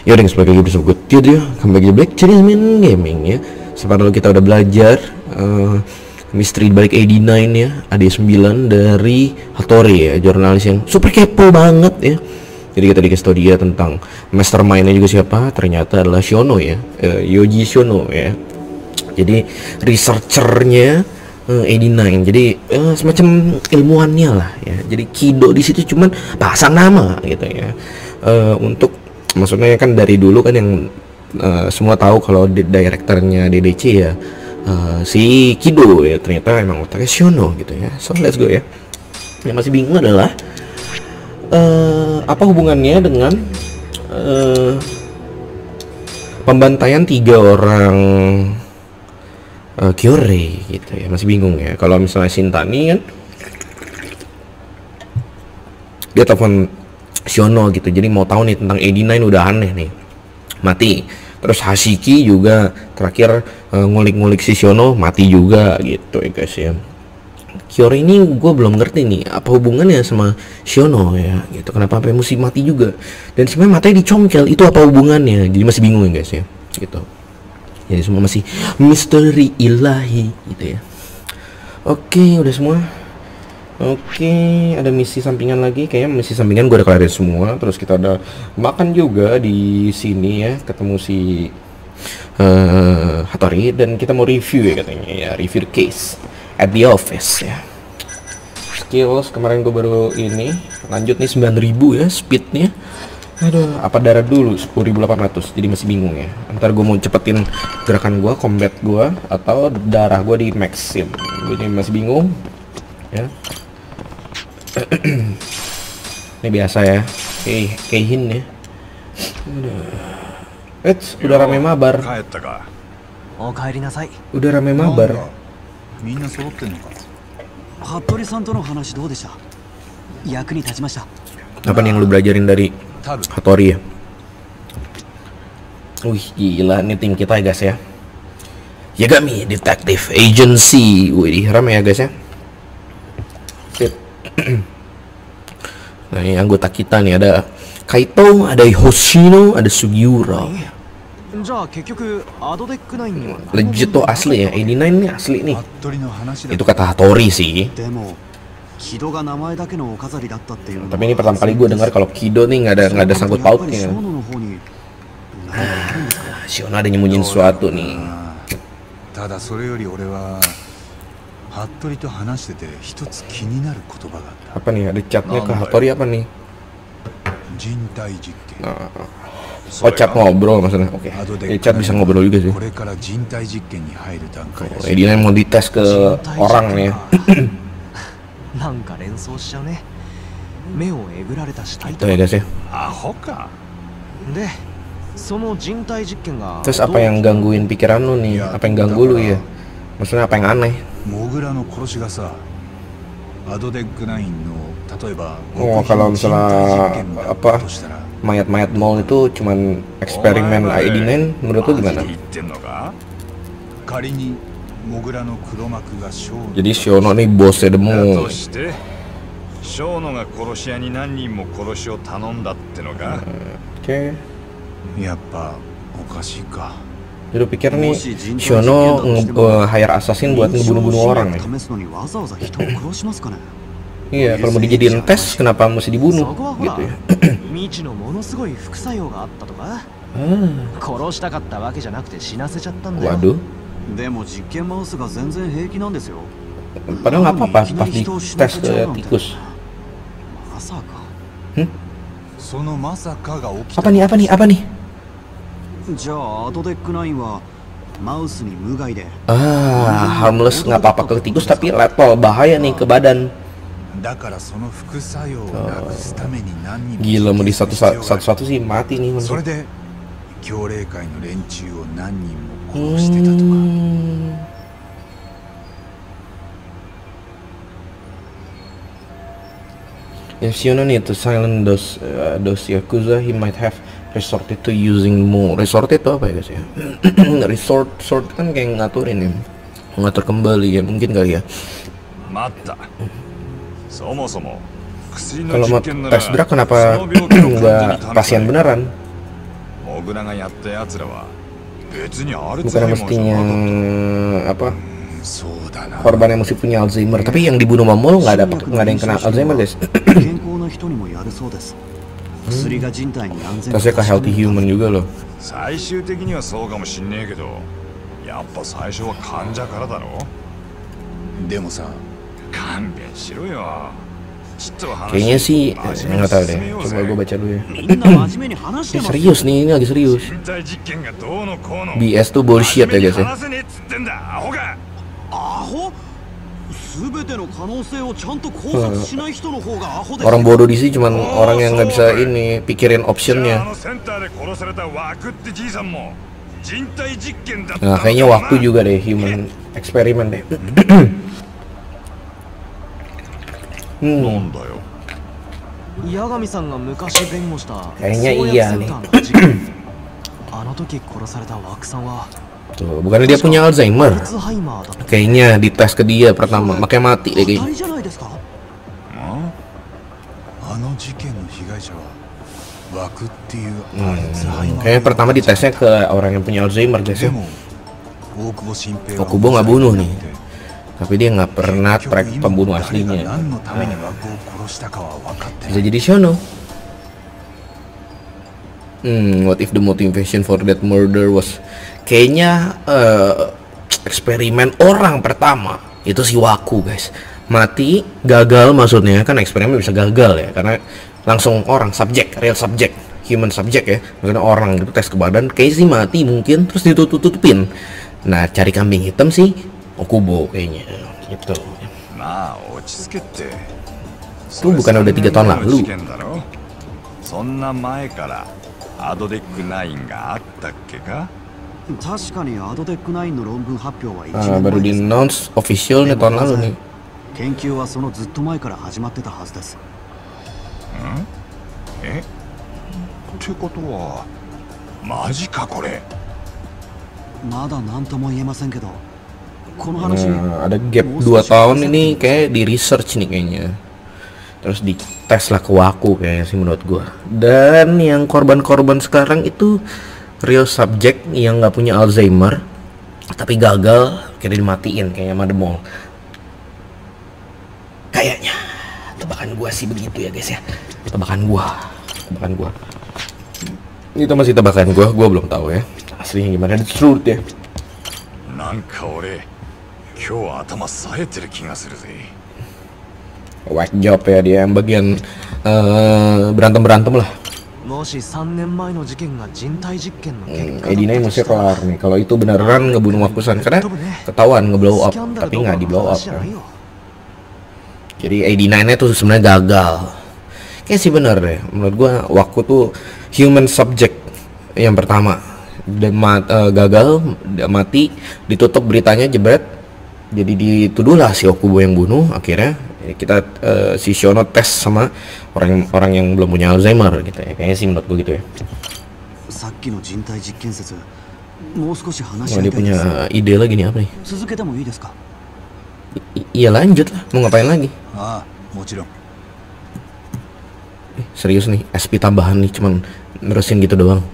Ya udah, sebagai lagi bersama gue Tio, kembali lagi di Black Charisman Gaming ya. Seperti kita udah belajar misteri balik AD9 ya, AD9 dari Hattori ya, jurnalis yang super kepo banget ya. Jadi kita dikasih tau dia tentang mastermind-nya juga siapa, ternyata adalah Shono ya, Yoji Shono ya. Jadi researchernya AD9, jadi semacam ilmuannya lah ya. Jadi Kido di situ cuman pasang nama gitu ya, untuk maksudnya kan dari dulu kan yang semua tahu kalau direkturnya DDC ya si Kido ya, ternyata emang otaknya Shono gitu ya. So let's go ya. Yang masih bingung adalah apa hubungannya dengan pembantaian 3 orang Kyorei gitu ya. Masih bingung ya. Kalau misalnya Shintani kan dia telepon Shono gitu, jadi mau tahu nih tentang AD9, udah aneh nih, mati. Terus Hashiki juga terakhir ngulik-ngulik si Shono, mati juga gitu ya guys ya. Kyorei ini gue belum ngerti nih apa hubungannya sama Shono ya gitu, kenapa sampai mesti mati juga, dan sebenarnya matanya dicongkel itu apa hubungannya, jadi masih bingung ya guys ya gitu. Jadi semua masih misteri ilahi gitu ya. Oke, udah semua. Oke, ada misi sampingan lagi, kayaknya misi sampingan gue udah kelarin semua. Terus kita ada makan juga di sini ya, ketemu si Hattori, dan kita mau review ya katanya ya, review case at the office ya. Skills kemarin gue baru ini lanjut nih 9.000 ya speednya. Aduh, apa darah dulu 10.800, jadi masih bingung ya. Ntar gue mau cepetin gerakan gue, combat gue, atau darah gue di maxin. Gue jadi masih bingung ya. Ini biasa ya, Keihin ya. Udah rame mabar. Udah rame mabar. Apa nih yang lu belajarin dari Hattori ya? Wih gila, ini tim kita ya guys ya. Yagami Detective Agency. Wih rame ya guys ya. Sip. Nah ini anggota kita nih, ada Kaito, ada Hoshino, ada Sugiura. Legit tuh asli ya, AD9 nih asli nih. Itu kata Hattori sih. Tapi ini pertama kali gue dengar kalau Kido nih nggak ada sangkut pautnya. Shono ada nyembunyiin sesuatu nih. Apa nih, ada chatnya ke Hattori apa nih? Oh chat ngobrol maksudnya, oke. Chat bisa ngobrol juga sih. Oh, dia mau dites ke orang nih. Itu ya guys ya. Terus apa yang gangguin pikiran lu nih? Apa yang ganggu lu ya? Maksudnya apa yang aneh? Oh kalau misalnya apa mayat-mayat mall itu cuman eksperimen AD9, menurut lu gimana? Jadi Shono nih bosnya demo. Oke. Jadi lu pikir nih Shono hire assassin buat ngebunuh-bunuh orang nih? Iya, kalau mau dijadiin tes kenapa mesti dibunuh gitu ya. Waduh. Padahal nggak apa-apa pas di tes ke tikus. Apa nih? Harmless, nggak apa-apa ke tikus, tapi lethal, bahaya nih ke badan. Gila, mau di satu-satu sih mati nih. If Shono need to silence those yakuza, he might have resorted to using more. Resorted itu apa ya guys ya? Resort kan kayak ngaturin ya, mengatur kembali ya, mungkin kali ya. Kalau mau tes drug kenapa nggak pasien beneran? Bukan mestinya apa korban yang mesti punya Alzheimer, tapi yang dibunuh Momol nggak ada yang kena Alzheimer guys. Tasnya ke healthy human juga loh. Kayaknya sih nggak tahu deh. Coba gue baca dulu ya. Ini serius nih, ini lagi serius. BS tuh bullshit ya guys ya. Orang bodoh di sini cuman orang yang nggak bisa ini pikirin optionnya. Nah kayaknya waktu juga deh, human eksperimen deh. Kayaknya iya nih. Tuh, bukannya dia punya Alzheimer? Kayaknya dites ke dia pertama, makanya mati deh kayaknya. Kayaknya pertama ditesnya ke orang yang punya Alzheimer guys ya. Okubo nggak bunuh nih, tapi dia nggak pernah track pembunuh aslinya. Bisa jadi Shono. What if the motivation for that murder was, kayaknya eksperimen orang pertama itu si Waku guys. Mati, gagal maksudnya, kan eksperimen bisa gagal ya, karena langsung orang, subjek, real subject, human subject ya, maksudnya orang gitu tes ke badan, kayak sih mati mungkin, terus ditutup-tutupin. Nah cari kambing hitam sih Okubo kayaknya gitu. Itu bukan udah 3 tahun lalu. Baru di announce official nih tahun lalu nih. Ada gap 2 tahun ini kayak di research nih kayaknya. Terus dites lah ke Waku kayaknya sih menurut gua. Dan yang korban-korban sekarang itu real subject yang nggak punya Alzheimer tapi gagal, kira dimatiin kayaknya sama The Mall. Kayaknya tebakan gua sih begitu ya guys ya. Tebakan gua. Itu masih tebakan gua belum tahu ya. Aslinya gimana, the truth ya. White job ya dia yang bagian berantem lah. Edina yang mesti kelar nih kalau itu beneran ngebunuh Wakusan, karena ketahuan ngeblow up tapi nggak di blow up ya. Jadi AD9 nya tuh sebenarnya gagal. Kayak sih bener deh menurut gua, Waku tuh human subject yang pertama dan gagal, mati, ditutup beritanya jebret, jadi dituduhlah si Okubo yang bunuh. Akhirnya kita si Shono tes sama orang yang belum punya Alzheimer gitu ya, kayaknya sih menurut gue gitu ya. Dia punya ide lagi nih, apa nih? Iya lanjut lah, mau ngapain lagi? Serius nih, SP tambahan nih, cuman nerusin gitu doang.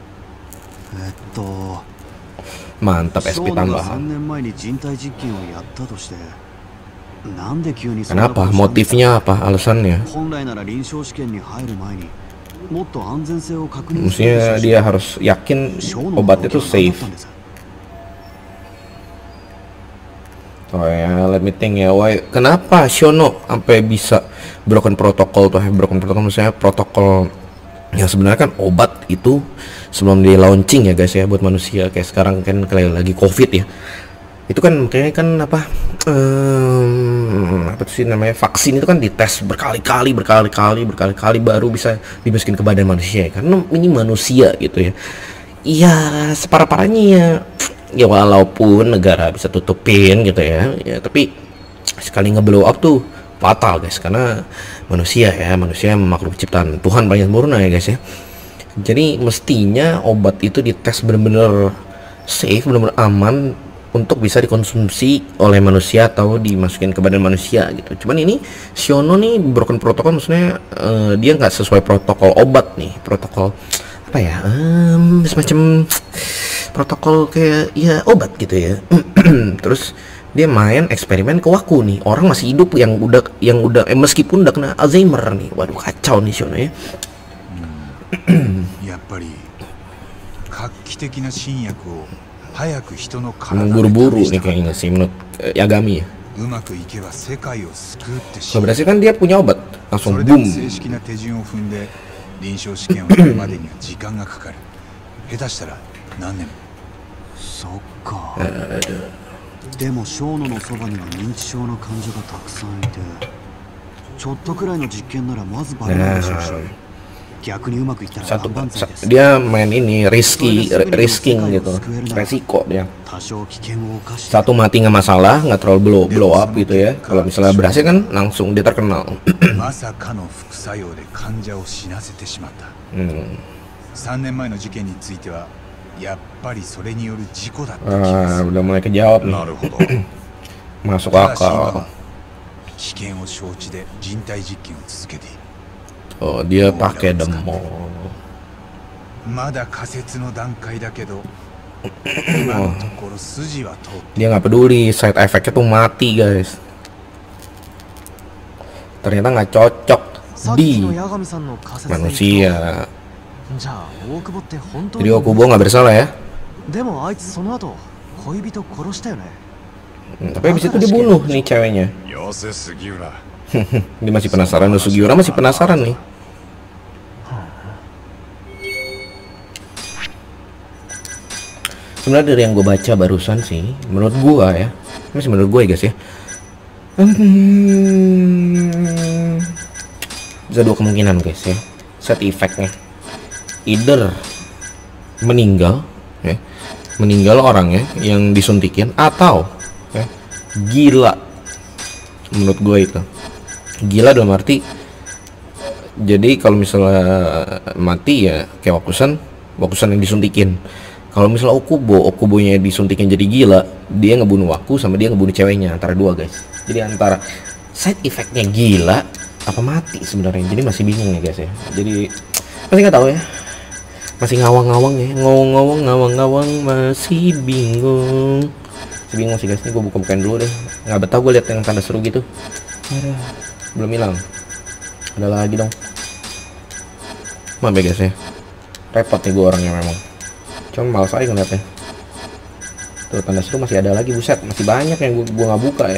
Mantap, SP tambahan. Kenapa? Motifnya apa? Alasannya? Maksudnya dia harus yakin obatnya tuh safe. Oh ya, let me think ya. Why? Kenapa Shono sampai bisa broken protocol tuh? Broken protocol maksudnya protokol yang sebenarnya kan obat itu sebelum di launching ya guys ya buat manusia, kayak sekarang kan kayak lagi COVID ya. Itu kan kayaknya kan apa sih namanya, vaksin itu kan dites berkali-kali baru bisa dimasukin ke badan manusia ya, karena ini manusia gitu ya. Iya separah-parahnya ya walaupun negara bisa tutupin gitu ya, tapi sekali ngeblow up tuh fatal guys, karena manusia makhluk ciptaan Tuhan paling sempurna ya guys ya. Jadi mestinya obat itu dites benar-benar safe, benar-benar aman untuk bisa dikonsumsi oleh manusia atau dimasukin ke badan manusia gitu. Cuman ini Shono nih broken protokol, maksudnya dia nggak sesuai protokol obat nih, protokol apa ya, semacam protokol kayak ya obat gitu ya. Terus dia main eksperimen ke Waku nih, orang masih hidup yang udah meskipun udah kena Alzheimer nih. Waduh, kacau nih Shono ya. Emang buru-buru nih kayaknya sih menurut Yagami ya. Kalau berhasil kan dia punya obat, langsung boom. Dia main ini risking gitu, resiko dia. Satu mati nggak masalah, nggak terlalu blow up gitu ya. Kalau misalnya berhasil kan langsung dia terkenal. Udah mulai kejawab nih. Masuk akal. Oh, dia pakai demo. Dia nggak peduli, side effect-nya tuh mati guys. Ternyata nggak cocok di manusia. Jadi Okubo nggak bersalah ya. Tapi habis itu dibunuh nih ceweknya. Dia masih penasaran, Sugiura masih penasaran nih. Sebenarnya dari yang gue baca barusan sih, menurut gue ya, masih menurut gue ya guys ya, bisa dua kemungkinan guys ya, set effectnya, either meninggal ya, meninggal orangnya yang disuntikin, atau ya, gila. Menurut gue itu gila dalam arti, jadi kalau misalnya mati ya kayak Wakusan yang disuntikin. Kalau misalnya Okubonya disuntikin jadi gila, dia ngebunuh Waku sama dia ngebunuh ceweknya, antara dua guys. Jadi antara side effectnya gila apa mati sebenarnya. Jadi masih bingung ya guys ya. Jadi masih nggak tahu ya. Masih ngawang-ngawang ya, ngawang-ngawang masih bingung. Masih bingung sih guys. Ini gue buka-bukain dulu deh. Nggak betah gue lihat yang tanda seru gitu. Belum hilang. Ada lagi dong. Maaf ya guys ya. Repot nih gue orangnya memang. Cuma males aja ngeliatnya. Tuh tanda seru masih ada lagi, buset, masih banyak yang gua nggak buka ya.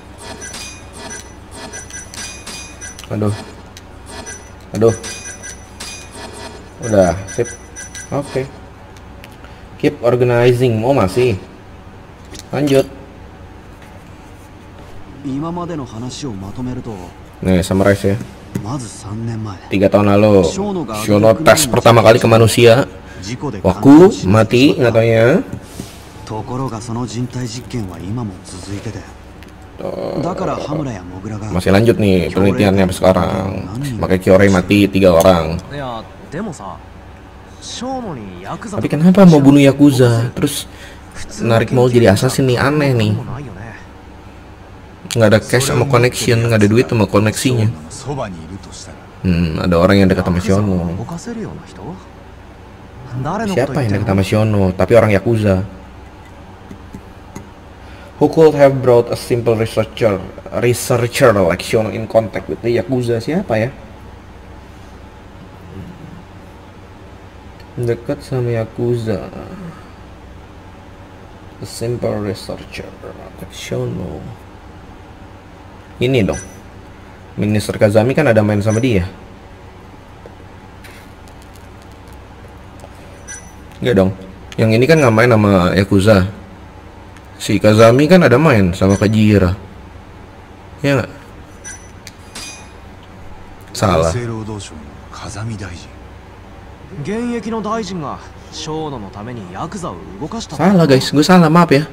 Aduh. Udah, sip. Oke. Keep organizing. Oh masih. Lanjut. Nih, summarize ya. 3 tahun lalu, Shono tes pertama kali ke manusia. Waku mati nggak taunya. Masih lanjut nih penelitiannya sampai sekarang. Makanya Kyorei mati 3 orang. Tapi kenapa mau bunuh Yakuza terus narik mau jadi assassin nih, aneh nih. Nggak ada cash sama connection, nggak ada duit sama koneksinya. Ada orang yang dekat sama Shono. Siapa yang dekat sama Shono tapi orang Yakuza? Who could have brought a simple researcher like Shono in contact with the Yakuza? Siapa ya? Dekat sama Yakuza. A simple researcher like Shono. Ini dong, Minister Kazami kan ada main sama dia. Enggak dong, yang ini kan nggak main sama Yakuza. Si Kazami kan ada main sama Kajira. Ya nggak? Salah. Salah guys, gue salah, maaf ya.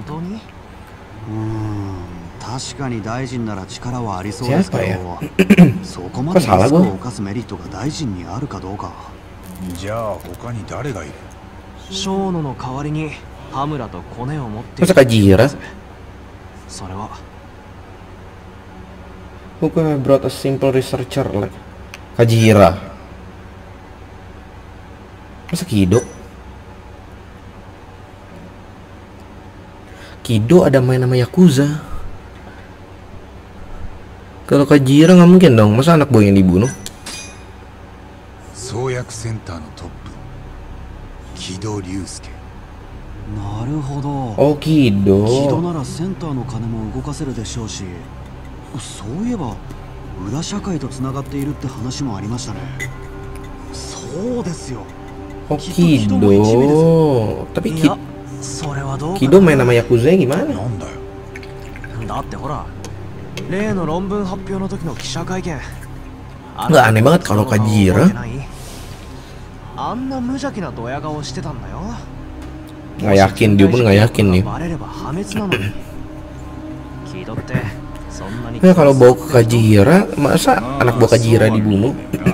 Siapa ya? Kok salah gue? Masa Kajira? Who could have brought a simple researcher like Kajira? Masa Kido? Kido ada main nama Yakuza. Kalau Kajira nggak mungkin dong, masa anak buah yang dibunuh? Soyak Center のトップ、木戸隆介。 なるほど。 Oh 木戸 Kido. ならセンターの金も動かせるでしょうし、そういえば裏社会とつながっているって話もありましたね。そうですよ。 Oh Kido. Tapi いや、それはどうかな。 Kido main nama Yakuza gimana? なんだよ。 だってほら、例の論文発表の時の記者会見。 Nggak aneh banget kalau Kajira. あんな無邪気なドヤ顔してたんだよ。 Nggak yakin, dia pun nggak yakin nih. バレれば破滅なのに。木戸ってそんなに。 Ya kalau bawa ke Kajira, masa anak buah Kajira dibunuh?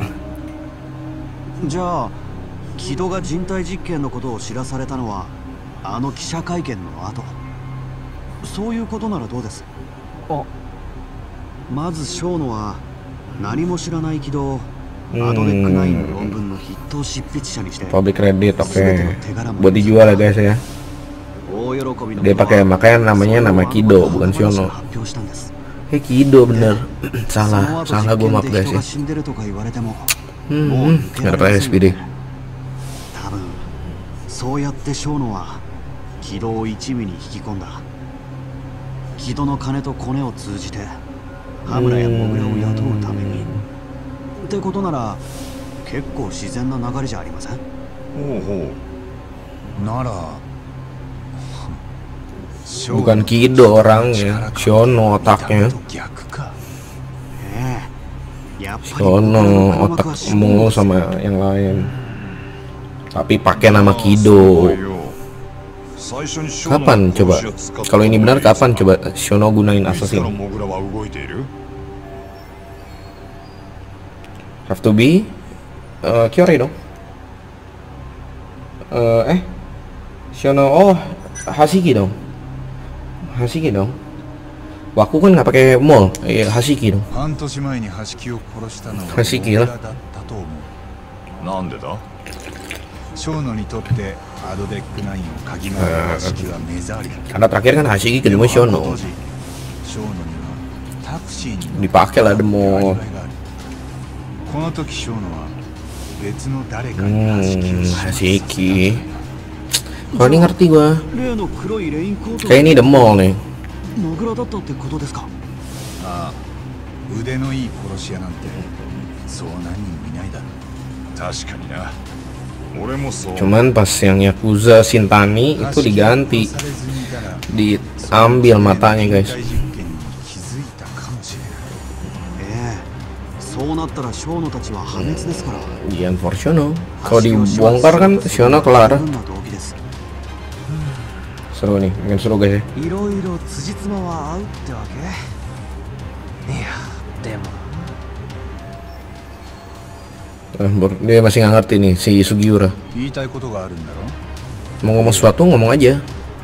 じゃあ木戸が人体実験のことを知らされたのはあの記者会見の後。そういうことならどうです？あ、まず小野は何も知らない木戸をアドベックナインの論文の筆頭執筆者にして Public credit, oke. Buat dijual ya guys ya. 大喜びの Dia pakai, makanya namanya nama Kido bukan Shono. Kido bener. salah gue maaf guys ya. Nggak dapat SPD. 多分そうやって小野は木戸を一味に引き込んだ。木戸の金とコネを通じて羽村やモグラを雇うためにってことなら結構自然な流れじゃありません？ ほうほう。なら Bukan Kido orangnya, Shono otaknya. 逆か。 Shono otak mulu sama yang lain. Tapi pakai nama Kido. Kapan coba? Kalau ini benar kapan coba Shono gunain assassin? Have to be Kyori dong. Shono, oh Hashiki dong. Hashiki dong. Waku kan nggak pakai mall, Hashiki dong. Hashiki lah. Karena terakhir kan Hashiki ketemu Shono. Dipakai lah demo. Hashiki. Kalau ini ngerti gua. Kayak ini the mall nih. Cuman pas yang Yakuza Shintani itu diganti, diambil matanya guys. Gian for Shono. Kalau dibongkar kan Shono kelar. Seru nih, makin seru guys ya. Dia masih nggak ngerti nih si Sugiura. Mau ngomong sesuatu ngomong aja.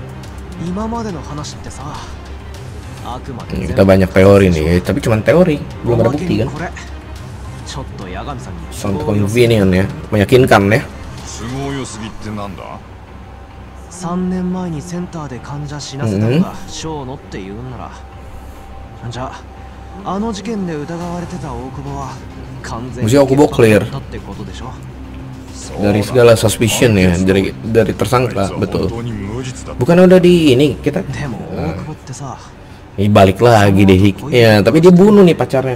Kita banyak teori nih, tapi cuma teori, belum ada bukti kan. Sound convenient ya, meyakinkan ya. 3年前にセンターで患者死なせたのが小野って言うんなら、じゃああの事件で疑われてた大久保は完全に clear だってことでしょ。 Dari segala suspicion ya, dari tersangka, betul. Bukan udah di ini kita. Ini balik lagi deh, ya. Tapi dia bunuh nih pacarnya.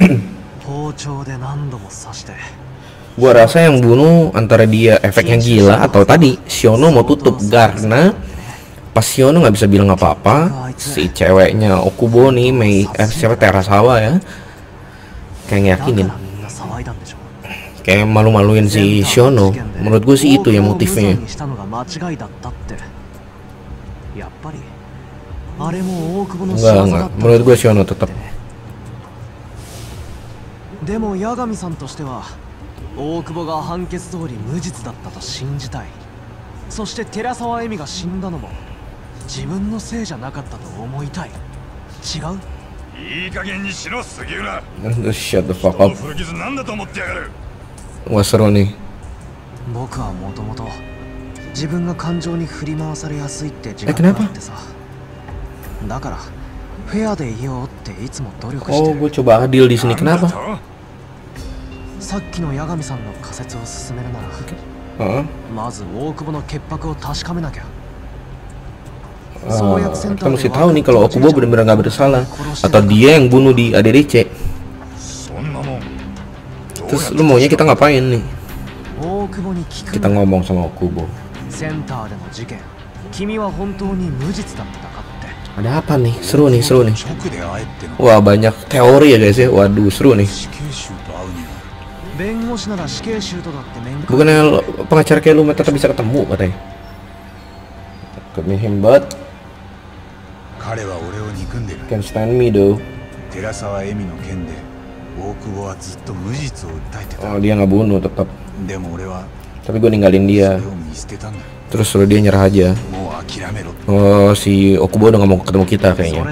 Gua rasa yang bunuh antara dia efeknya gila atau tadi Shono mau tutup karena pas Shono nggak bisa bilang apa-apa, si ceweknya Okubo nih, siapa Terasawa ya, kayak ngeyakinin, kayak malu-maluin si Shono. Menurut gue sih itu ya motifnya. Enggak. Menurut gue Shono tetap. でも八神さんとしては大久保が判決通り無実だったと信じたい。そして寺沢恵美が死んだのも自分のせいじゃなかったと思いたい。違う？いい加減にしろ杉浦。 Shut the fuck up. Wah seru nih. 僕はもともと自分が感情に振り回されやすいって自覚があってさ。だからフェアでいようっていつも努力してる。 Oh, gue coba adil di sini. Kenapa? さっきの八神さんの仮説を進めるなら、まず大久保の潔白を確かめなきゃ。 Kita mesti tahu nih kalau Okubo benar-benar nggak bersalah atau dia yang bunuh di ADDC. Terus lu maunya kita ngapain nih? Kita ngomong sama Okubo. Ada apa nih? Seru nih, seru nih. Wah, banyak teori ya guys ya. Waduh, seru nih. Bukannya pengacara kayak lu tetap bisa ketemu katanya. Kami hebat. Can stand me though. Oh, dia nggak bunuh tetap. Tapi gue ninggalin dia. Terus suruh dia nyerah aja. Oh, si Okubo udah nggak mau ketemu kita kayaknya.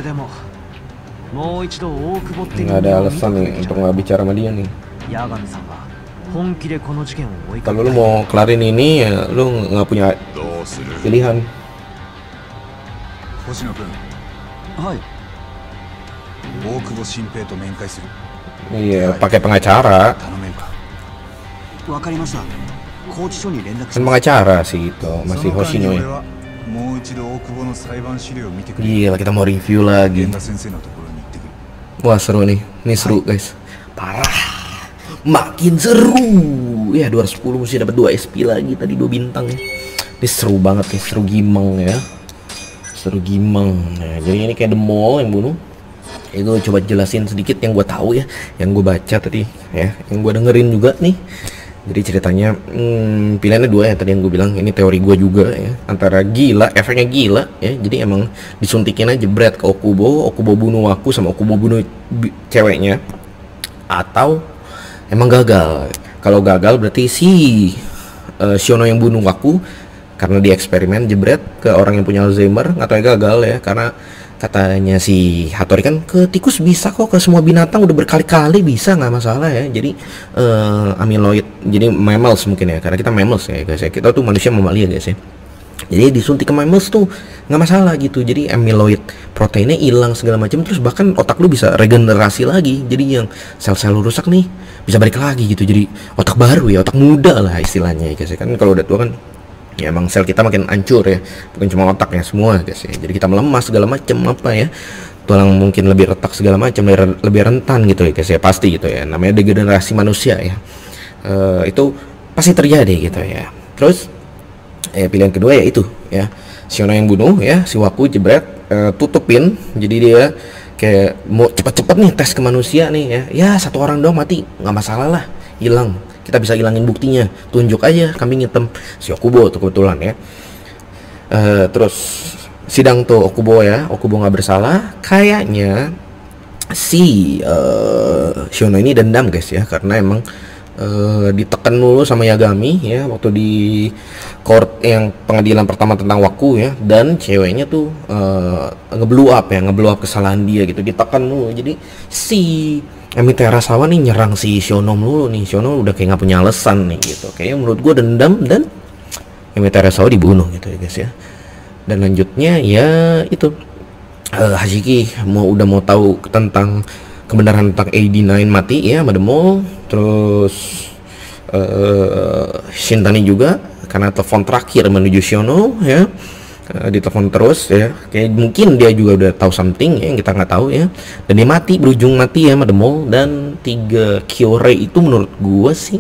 Nggak ada alasan nih untuk nggak bicara sama dia nih. Kalau lu mau kelarin ini ya lu nggak punya pilihan. Iya, pakai pengacara. Kan pengacara sih itu, masih Hoshino ya. Gila, kita mau review lagi. Wah, seru nih. Ini seru guys. Parah. Makin seru. Ya 210 mesti dapat 2 SP lagi, tadi 2 bintang ya. Ini seru banget nih, seru gimang ya. Seru gimang. Nah, jadi ini kayak The Mall yang bunuh. Itu coba jelasin sedikit yang gue tahu ya, yang gue baca tadi ya, yang gue dengerin juga nih. Jadi ceritanya pilihannya 2 ya tadi yang gue bilang. Ini teori gue juga ya, antara gila, efeknya gila ya. Jadi emang disuntikin aja jebret ke Okubo, Okubo bunuh aku sama Okubo bunuh ceweknya, atau emang gagal. Kalau gagal berarti si Shiono yang bunuh aku karena dia eksperimen jebret ke orang yang punya Alzheimer, atau gagal ya karena katanya si Hattori kan ke tikus bisa kok, ke semua binatang udah berkali-kali bisa, nggak masalah ya. Jadi amyloid, jadi mammals mungkin ya, karena kita mammals ya guys ya, kita tuh manusia mamalia guys ya. Jadi disuntik ke mammals tuh nggak masalah gitu. Jadi amyloid proteinnya hilang segala macam, terus bahkan otak lu bisa regenerasi lagi. Jadi yang sel-sel lu rusak nih bisa balik lagi gitu. Jadi otak baru ya, otak muda lah istilahnya ya guys ya. Kan kalau udah tua kan ya emang sel kita makin hancur ya, bukan cuma otaknya semua guys ya. Jadi kita melemah segala macam apa ya, tulang mungkin lebih retak segala macam, lebih rentan gitu ya guys ya, pasti gitu ya, namanya degenerasi manusia ya. Itu pasti terjadi gitu ya. Terus pilihan kedua ya itu ya, Shiono yang bunuh ya, si Waku jebret, tutupin. Jadi dia kayak mau cepet-cepet nih tes ke manusia nih ya 1 orang doang mati nggak masalah lah, hilang. Kita bisa hilangin buktinya, tunjuk aja kambing hitam si Okubo tuh kebetulan ya. Terus sidang tuh Okubo ya, Okubo nggak bersalah. Kayaknya si Shiono ini dendam guys ya, karena emang ditekan dulu sama Yagami ya waktu di court yang pengadilan pertama tentang Waku ya, dan ceweknya tuh ngeblow up kesalahan dia gitu, ditekan dulu. Jadi si Emi Terasawa nih nyerang si Shiono dulu nih. Shiono udah kayak nggak punya alasan nih gitu. Kayaknya menurut gue dendam, dan Emi Terasawa dibunuh gitu ya guys ya. Dan lanjutnya ya itu Hashiki udah mau tahu tentang kebenaran tentang AD9 mati ya, Mademo. Terus Shintani juga karena telepon terakhir menuju Shiono ya. Ditelepon terus ya, kayak mungkin dia juga udah tahu something ya yang kita nggak tahu ya, dan dia mati, berujung mati ya Mademo. Dan 3 Kyore itu menurut gua sih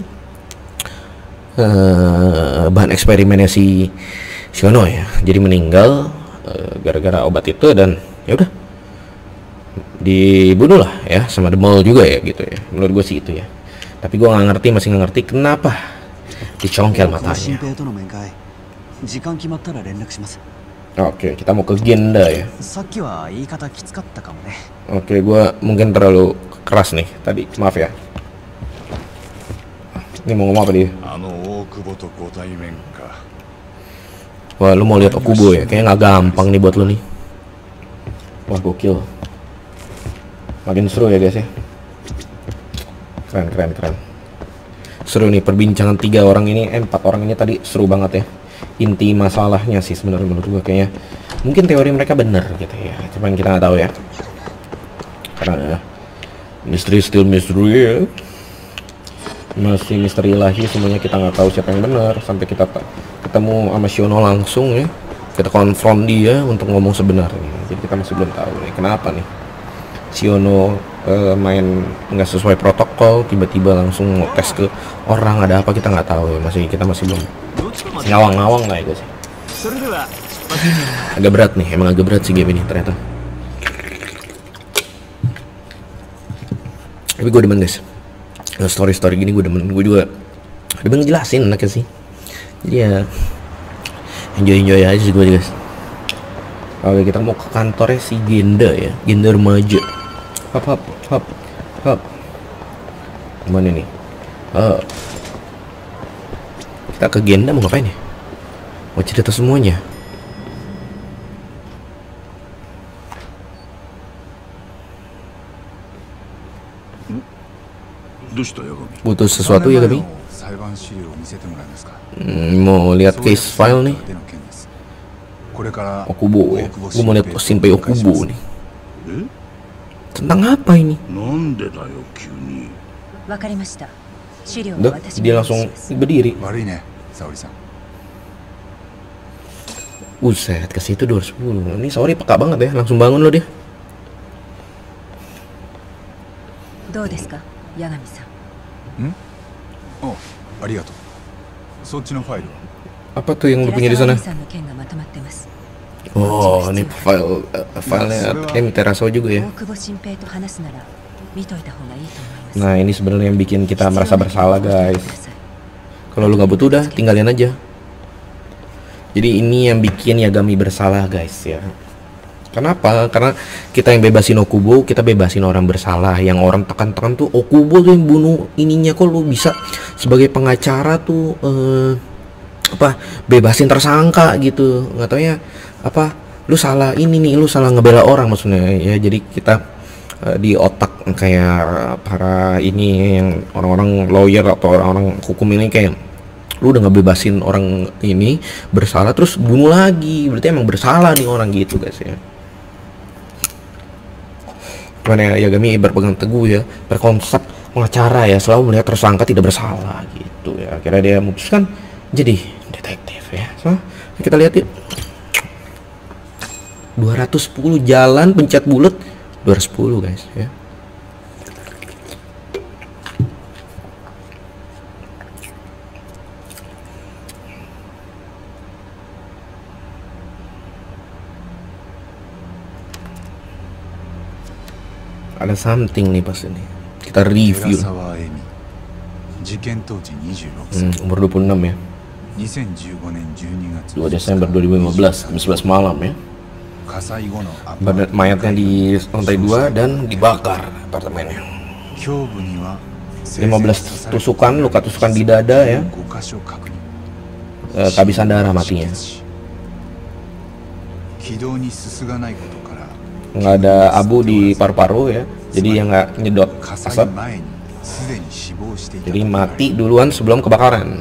bahan eksperimennya si Shiono ya, jadi meninggal gara-gara obat itu, dan ya udah dibunuh lah ya sama Demol juga ya gitu ya, menurut gua sih itu ya. Tapi gua masih nggak ngerti kenapa dicongkel matanya. Oke, kita mau ke Genda ya. Oke, gua mungkin terlalu keras nih tadi, maaf ya. Ini mau ngomong apa dia? Wah, lu mau lihat Okubo ya? Kayaknya nggak gampang nih buat lu nih. Wah, gokil. Makin seru ya guys ya. Keren. Seru nih perbincangan 4 orang ini tadi, seru banget ya. Inti masalahnya sih sebenarnya menurut gue kayaknya mungkin teori mereka benar gitu ya, cuman kita nggak tahu ya, karena misteri still mystery ya. Masih misteri ilahi, semuanya kita nggak tahu siapa yang benar sampai kita ketemu sama Shiono langsung ya, kita konfront dia untuk ngomong sebenarnya. Jadi kita masih belum tahu nih kenapa nih Shiono main nggak sesuai protokol, tiba-tiba langsung tes ke orang, ada apa kita nggak tahu ya. Kita masih belum ngawang-ngawang lah ya guys. Agak berat nih, emang agak berat sih game ini ternyata. Tapi gue demen guys, story gini gue demen. Gue juga demen ngejelasin anaknya sih, jadi ya enjoy aja sih gue guys. Oke, kita mau ke kantornya si Genda ya, Genda remaja. Hop. Mana nih? Kita ke Genda mau ngapain ya? Mau cerita semuanya. Butuh sesuatu ya kami? Mau lihat case file nih. Okubo ya. Gue mau lihat Shinpei Okubo nih. Tentang apa ini? Udah, dia langsung berdiri. Uset, ke situ 210. Ini sorry peka banget ya, langsung bangun loh dia. Apa tuh yang lu punya di sana? Oh, ini filenya Teraso juga ya. Nah, ini sebenarnya yang bikin kita merasa bersalah guys. Kalau lu nggak butuh udah tinggalin aja. Jadi ini yang bikin Yagami bersalah guys ya. Kenapa? Karena kita yang bebasin Okubo, kita bebasin orang bersalah. Yang orang tekan-tekan tuh Okubo tuh yang bunuh ininya. Kok lu bisa sebagai pengacara tuh bebasin tersangka gitu? Nggak tau ya apa? Lu salah ini nih, lu salah ngebela orang maksudnya ya. Jadi kita di otak kayak para ini yang orang-orang lawyer atau orang-orang hukum ini kayak lu udah ngebebasin orang ini bersalah terus bunuh lagi, berarti emang bersalah nih orang gitu guys ya. Karena Yagami berpegang teguh ya, berkonsep pengacara ya, selalu melihat tersangka tidak bersalah gitu ya. Akhirnya dia memutuskan jadi detektif ya. So, kita lihat yuk. 210 jalan pencet bulat 210 guys ya. Ada something nih pas ini. Kita review. Umur 26 ya. 2 Desember 2015 jam 11 malam ya. Mayatnya di lantai 2 dan dibakar apartemennya. 15 tusukan, luka tusukan di dada ya. Kehabisan darah matinya. Nggak ada abu di paru-paru ya, jadi yang nggak nyedot asap, jadi mati duluan sebelum kebakaran.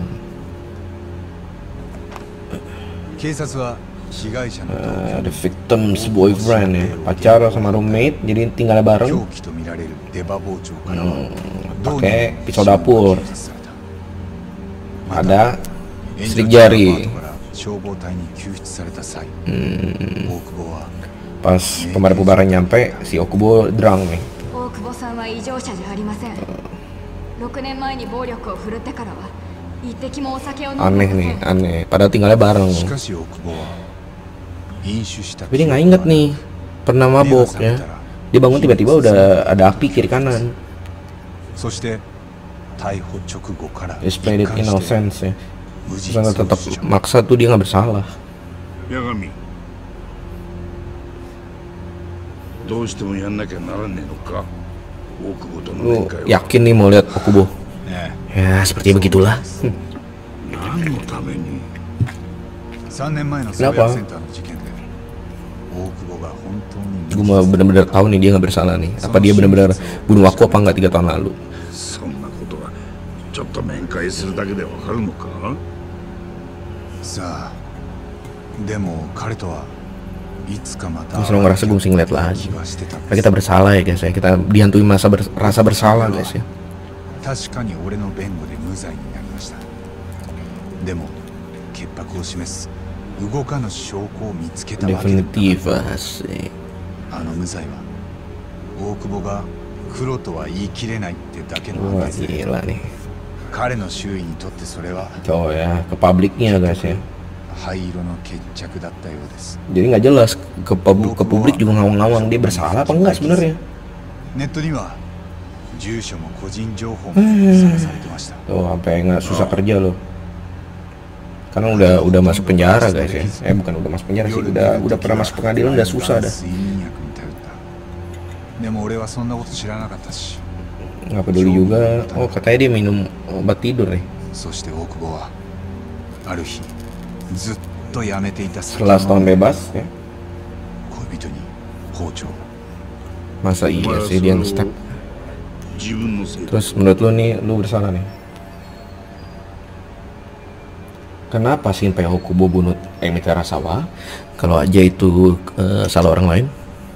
The victim's boyfriend ya, pacar sama roommate, jadi tinggalnya bareng. Pakai pisau dapur, ada sidik jari. Pas pemadam nyampe, si Okubo drunk nih. Aneh nih, aneh. Padahal tinggalnya bareng. Tapi dia nggak inget nih, pernah mabok ya. Dia bangun tiba-tiba udah ada api kiri kanan. Displayed innocence ya. Terus tetap maksa tuh dia nggak bersalah. Lu yakin nih mau lihat Okubo? Ya seperti begitulah. Kenapa? Gue mau bener-bener tahu nih dia nggak bersalah nih. Apa dia bener-bener bunuh aku apa nggak 3 tahun lalu? と面会するだけでわかるのか？ さあ、でも彼とはいつかまた Gue selalu ngerasa gue mesti ngeliat lagi. Karena kita bersalah ya guys ya. Kita dihantui rasa bersalah guys ya. 確かに俺の弁護で無罪になりました。でも潔白を示す動かぬ証拠を見つけたわけで Definitif sih. あの無罪は大久保が黒とは言い切れないってだけの Wah 話で gila nih. 彼の周囲にとってそれは Oh ya, ke publiknya guys ya. 灰色の決着だったようです。 Jadi nggak jelas ke publik juga ngawang-ngawang dia bersalah apa enggak sebenarnya. ネットには住所も個人情報もさらされてました。 Tuh sampai nggak susah kerja loh. Karena udah masuk penjara guys ya. Bukan udah masuk penjara sih, udah pernah masuk pengadilan udah susah dah. でも俺はそんなこと知らなかったし。 Nggak peduli juga. Oh katanya dia minum obat tidur nih. そして大久保はある日ずっとやめていた Setelah setahun bebas ya. 恋人に包丁。 Masa iya sih dia nge-step. 自分のせいだ。 Terus menurut lu nih, lu bersalah nih. Kenapa sih Senpai Okubo bunuh Emi Terasawa kalau aja itu salah orang lain?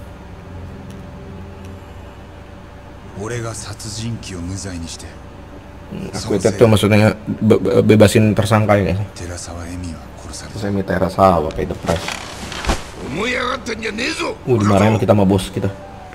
俺が殺人鬼を無罪にして。 Aku itu maksudnya bebasin tersangka ya guys. 寺沢恵美は殺され Terus た。 Emi Terasawa kayak depres. 思い上がってんじゃねえぞ。 Dimarahin kita sama bos kita.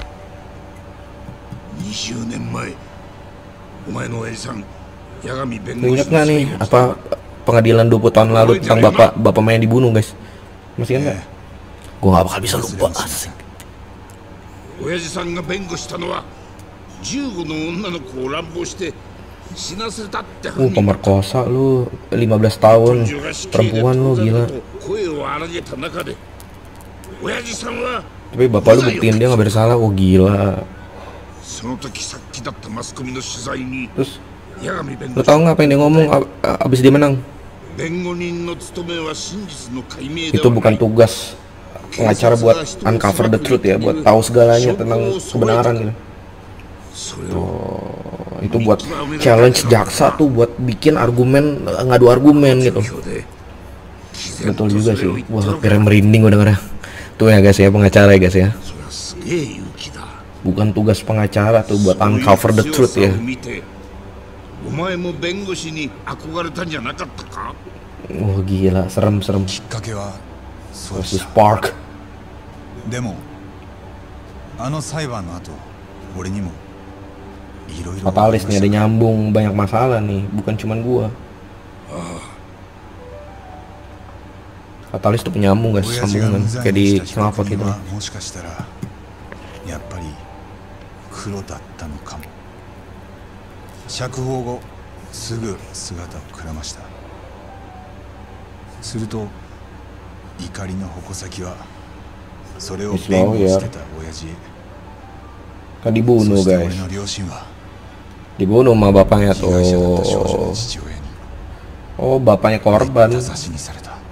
20年前、お前の親父さん、八神弁 Lu 護 ingat 士 nggak の nih せいも apa pengadilan 20 tahun lalu tentang bapak main dibunuh guys? Masih kan nggak? Gue nggak bakal bisa lupa asik. 親父さんが弁護したのは15の女の子を乱暴して死なせたって犯人 Pemerkosa lu 15 tahun perempuan lu gila. 声を荒げた中で親父さんは Tapi bapak lu buktiin dia nggak bersalah. Oh gila. その時さっきだったマスコミの取材に Terus 八神弁 lu 護士 tau nggak apa yang dia ngomong abis dia menang? 弁護人の務めは真実の解明で Itu はな bukan い tugas pengacara buat uncover the truth ya, buat tahu segalanya tentang kebenaran gitu. それを Oh, itu buat challenge jaksa tuh buat bikin argumen, ngadu argumen gitu. 今日で Betul juga sih. Wah, kira merinding gue dengernya. Tuh ya guys ya, pengacara ya guys ya. それはすげえ勇気だ Bukan tugas pengacara tuh buat uncover the truth ya. お前も弁護士に憧れたんじゃなかったか Wah gila, serem. きっかけはそうで Versus した。 Park. でもあの裁判の後俺にもいろいろ Fatalis nih ada nyambung banyak masalah nih, bukan cuman gua. Fatalis tuh penyambung guys, 親父が sambungan 無罪 kayak に di した被 knalpot 告 gitu. 人はもしかしたらやっぱり黒だったのかも。釈放後すぐ姿をくらました。すると怒りの矛先はそれを弁護してた親父へ。 Kan そ dibunuh して guys, 俺の両親は dibunuh sama bapaknya 被害者だった少女 tuh. の父親に Oh bapaknya korban. 名指しにされた。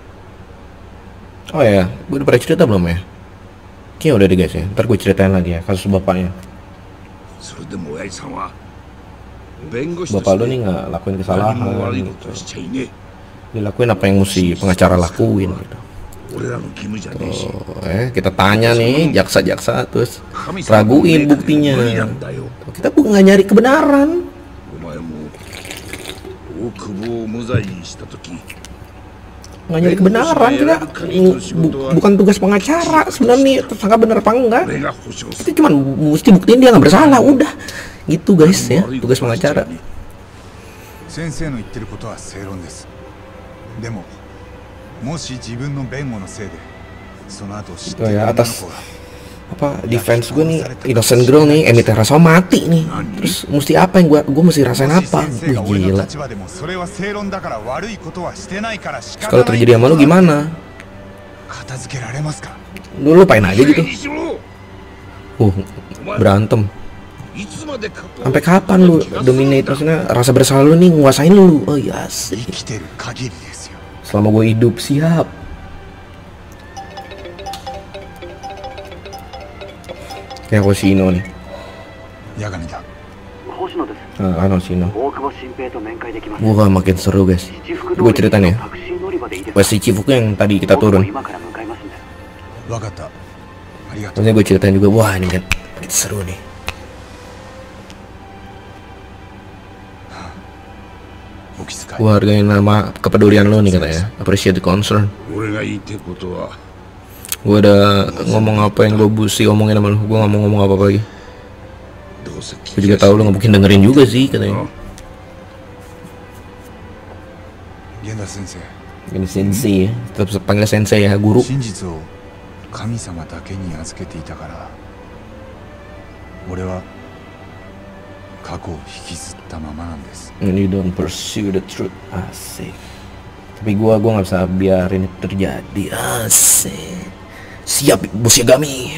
Oh ya, gue udah pernah cerita belum ya? Kayaknya udah deh guys ya, ntar gue ceritain lagi ya kasus bapaknya. それでも親父さんは弁護士とし Bapak lu て nih nggak lakuin 何も kesalahan 悪い gitu. ことしちゃいね Dia lakuin apa yang mesti pengacara lakuin gitu. え俺らの義務じゃねえし Oh, kita tanya nih jaksa-jaksa terus 神様の raguin 命令で無理な buktinya. んだよ Kita bukan nggak nyari kebenaran. お前も大久保を無罪にした時 Nggak nyari kebenaran, kita bukan tugas pengacara sebenarnya tersangka benar apa enggak. 俺が保証す Kita cuma mesti buktiin dia nggak bersalah, udah gitu guys ya, tugas pengacara. 先生の言ってることは正論です。でももし自分の弁護のせいでその後知ってい Oh る ya 女の atas 子が apa defense gue nih innocent girl nih Emi Terasawa mati nih, terus mesti apa yang gue mesti rasain もし apa? 先生が俺の Gila. 立場でもそれは正論だから悪いことはしてないから仕 Terus 方 kalau ない terjadi sama lu gimana? 片付けられますか。 Lu lupain aja る gitu. にしろ Berantem. いつまで関わ Sampai kapan lu dominate, maksudnya rasa bersalah lu nih nguasain lu? Oh iya 生 sih. きてる限りですよ。 Selama gue hidup siap. Kayak Hoshino nih. 八神だ。 Ano sino? Wah, makin seru guys. Gue ceritanya. Pas si Chifuku yang tadi kita turun. わかった。ありがとう。 Maksudnya gue ceritain juga, wah ini kan makin seru nih. Gue hargain nama kepedulian lo nih katanya. Appreciate the concern. 俺が言いてえことは Gue udah ngomong apa yang gue busi omongin sama lo. Gue gak mau ngomong apa-apa lagi. どうせ Gue juga tahu lo gak mungkin dengerin juga sih katanya. 源田先生。 Ini sensei ya. Tetap panggil sensei ya, guru. 真実を神様だけに預けていたから俺は過去を引きずったままなんです。 And you don't pursue the truth. Asik. Tapi gue gak bisa biarin itu terjadi. Asik. Siap bos Yagami.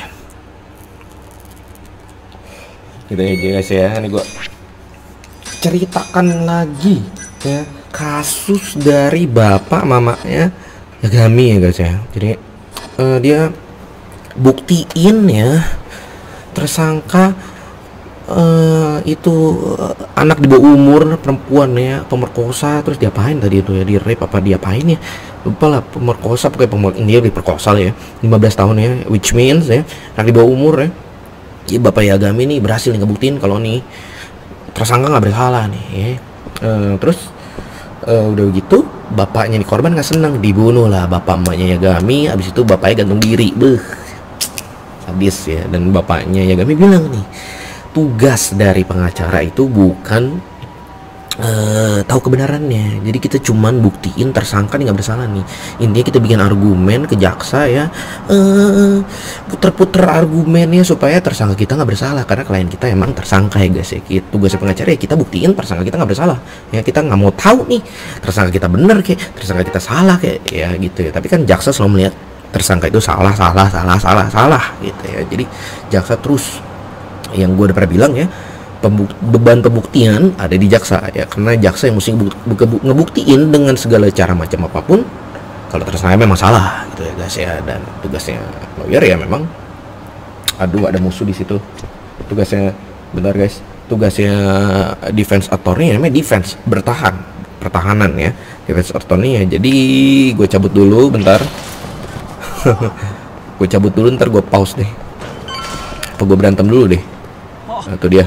Gitu aja guys ya. Ini gue ceritakan lagi ya kasus dari bapak mamanya Yagami ya guys ya. Jadi dia buktiin ya tersangka itu anak di bawah umur perempuan ya, pemerkosa, terus diapain tadi itu ya, di rape apa diapain ya, lupa lah, pemerkosa pokoknya dia diperkosa lah ya, 15 tahun ya, which means ya anak di bawah umur ya. Ya bapak Yagami nih berhasil nih ngebuktiin kalau nih tersangka nggak bersalah nih ya. Terus udah begitu bapaknya nih korban nggak senang, dibunuh lah bapak emaknya Yagami. Abis itu bapaknya gantung diri, sadis ya. Dan bapaknya Yagami bilang nih, tugas dari pengacara itu bukan tahu kebenarannya. Jadi kita cuman buktiin tersangka nih nggak bersalah nih. Intinya kita bikin argumen ke jaksa ya, puter-puter argumennya supaya tersangka kita nggak bersalah. Karena klien kita emang tersangka ya guys ya. Tugasnya pengacara ya kita buktiin tersangka kita nggak bersalah. Ya kita nggak mau tahu nih tersangka kita bener kayak tersangka kita salah kayak ya gitu ya. Tapi kan jaksa selalu melihat tersangka itu salah gitu ya. Jadi jaksa terus, yang gue udah pernah bilang ya, beban pembuktian ada di jaksa ya, karena jaksa yang mesti ngebuktiin dengan segala cara macam apapun kalau tersangka memang salah gitu ya guys ya. Dan tugasnya lawyer ya memang, aduh ada musuh di situ, tugasnya bentar guys, tugasnya defense attorney namanya defense, pertahanan ya, defense attorney ya. Jadi gue cabut dulu bentar. Gue cabut dulu, ntar gue pause deh, apa gue berantem dulu deh. Itu dia.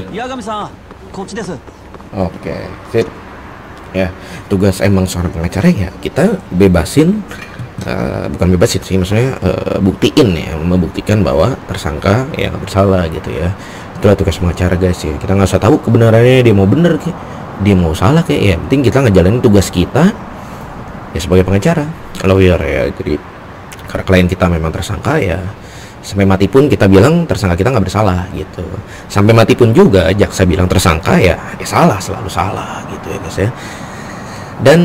Oke, sip. Ya, tugas emang seorang pengacara ya kita bebasin, bukan bebasin sih, maksudnya buktiin ya, membuktikan bahwa tersangka ya nggak bersalah gitu ya. Itulah tugas pengacara guys ya. Kita nggak usah tahu kebenarannya dia mau bener kayak, dia mau salah kayak, ya penting kita ngejalanin tugas kita ya sebagai pengacara, lawyer ya. Jadi karena klien kita memang tersangka ya, sampai mati pun kita bilang tersangka kita nggak bersalah gitu. Sampai mati pun juga jaksa bilang tersangka ya dia salah, selalu salah gitu ya guys ya. Dan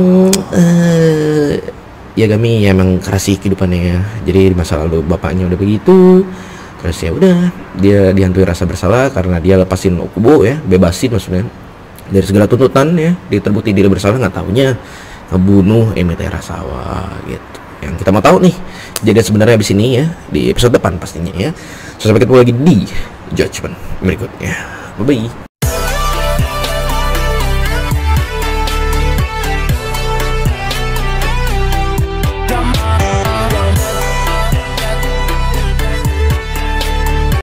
Yagami ya emang keras sih kehidupannya ya. Jadi di masa lalu bapaknya udah begitu, terus ya udah dia dihantui rasa bersalah karena dia lepasin Okubo ya, bebasin maksudnya dari segala tuntutan ya. Dia terbukti dia bersalah, nggak taunya ngebunuh Emi Terasawa gitu. Yang kita mau tahu nih jadi sebenarnya di sini ya, di episode depan pastinya ya. Sampai ketemu lagi di Judgment berikutnya. Bye bye.